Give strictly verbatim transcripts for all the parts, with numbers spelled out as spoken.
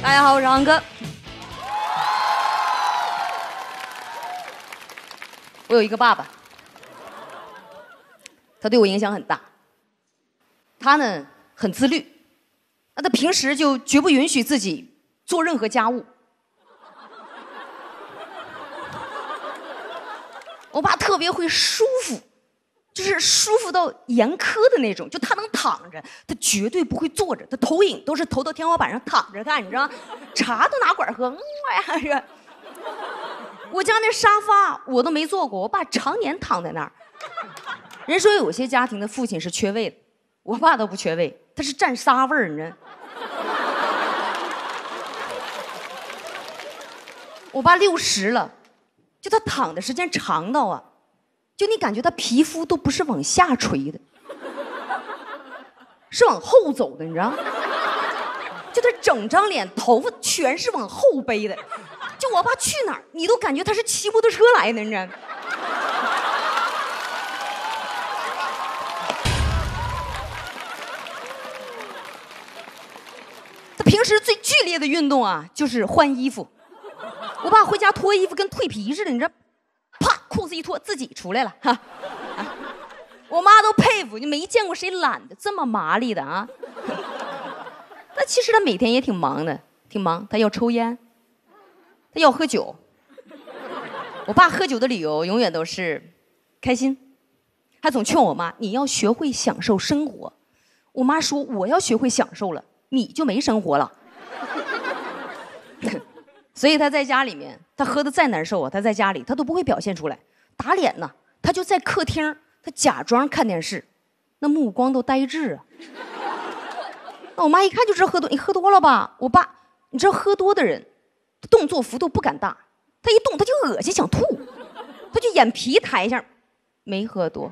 大家好，我是昂哥。我有一个爸爸，他对我影响很大。他呢很自律，那他平时就绝不允许自己做任何家务。我爸特别会舒服，就是舒服到严苛的那种，就他能躺着，他绝对不会坐着，他投影都是投到天花板上躺着看，你知道吗？茶都拿管喝，嗯呀。我家那沙发我都没坐过，我爸常年躺在那儿。人说有些家庭的父亲是缺位的，我爸都不缺位，他是占沙味儿，你知道。我爸六十了，就他躺的时间长到啊，就你感觉他皮肤都不是往下垂的，是往后走的，你知道。就他整张脸头发全是往后背的，就我爸去哪儿你都感觉他是骑摩托车来的，你知道。他平时最剧烈的运动啊就是换衣服，我爸回家脱衣服跟蜕皮似的，你知道，啪裤子一脱自己出来了哈、啊、我妈都佩服，你没见过谁懒得这么麻利的啊。那其实他每天也挺忙的，挺忙。他要抽烟，他要喝酒。我爸喝酒的理由永远都是开心，他总劝我妈：“你要学会享受生活。”我妈说：“我要学会享受了，你就没生活了。”所以他在家里面，他喝得再难受啊，他在家里他都不会表现出来，打脸呢。他就在客厅，他假装看电视，那目光都呆滞啊。那我妈一看就知道喝多，你喝多了吧？我爸，你知道喝多的人，动作幅度不敢大，他一动他就恶心想吐，他就眼皮抬一下，没喝多，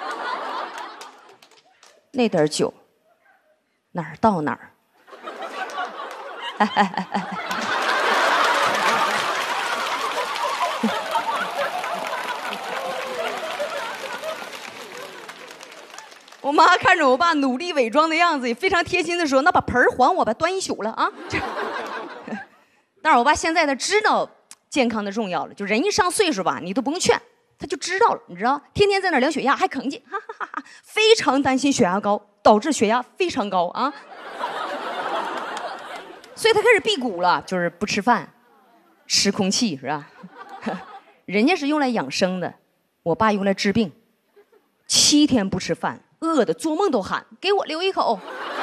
那点酒，哪儿到哪儿。哎哎哎哎我妈看着我爸努力伪装的样子，也非常贴心的说：“那把盆儿还我吧，端一宿了啊。”但是我爸现在他知道健康的重要了，就人一上岁数吧，你都不用劝，他就知道了，你知道，天天在那量血压还吭气，哈哈哈哈，非常担心血压高，导致血压非常高啊。所以他开始辟谷了，就是不吃饭，吃空气，是吧？人家是用来养生的，我爸用来治病，七天不吃饭。饿的做梦都喊给我留一口，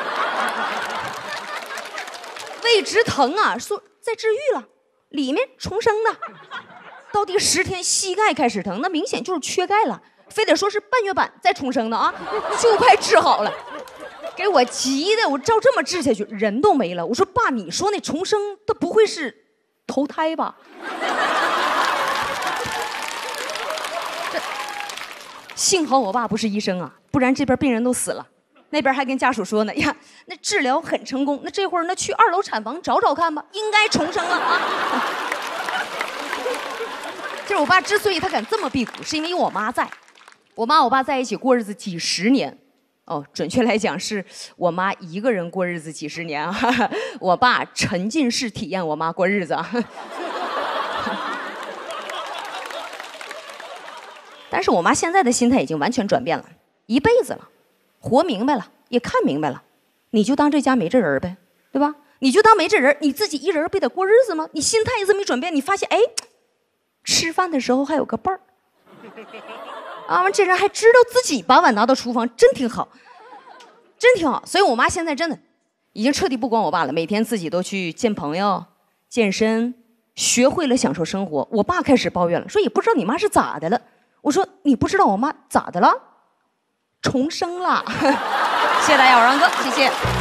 胃直疼啊，说在治愈了，里面重生的，到第十天膝盖开始疼，那明显就是缺钙了，非得说是半月板再重生的啊，就快治好了，给我急的，我照这么治下去人都没了。我说爸，你说那重生他不会是投胎吧？幸好我爸不是医生啊，不然这边病人都死了，那边还跟家属说呢，呀，那治疗很成功，那这会儿那去二楼产房找找看吧，应该重生了啊。就是我爸之所以他敢这么辟谷，是因为有我妈在，我妈我爸在一起过日子几十年，哦，准确来讲是我妈一个人过日子几十年啊，我爸沉浸式体验我妈过日子啊。但是我妈现在的心态已经完全转变了，一辈子了，活明白了，也看明白了，你就当这家没这人呗，对吧？你就当没这人，你自己一人不得过日子吗？你心态这么一转变，你发现，哎，吃饭的时候还有个伴儿，啊，这人还知道自己把碗拿到厨房，真挺好，真挺好。所以我妈现在真的已经彻底不管我爸了，每天自己都去见朋友、健身，学会了享受生活。我爸开始抱怨了，说也不知道你妈是咋的了。我说你不知道我妈咋的了？重生了。谢谢大家，我让哥，谢谢。